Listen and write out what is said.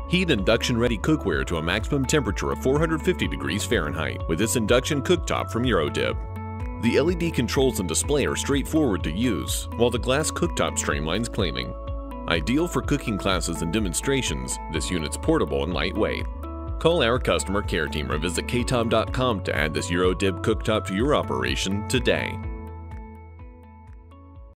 Heat induction-ready cookware to a maximum temperature of 450 degrees Fahrenheit with this induction cooktop from Eurodib. The LED controls and display are straightforward to use, while the glass cooktop streamlines cleaning. Ideal for cooking classes and demonstrations, this unit's portable and lightweight. Call our customer care team or visit KaTom.com to add this Eurodib cooktop to your operation today.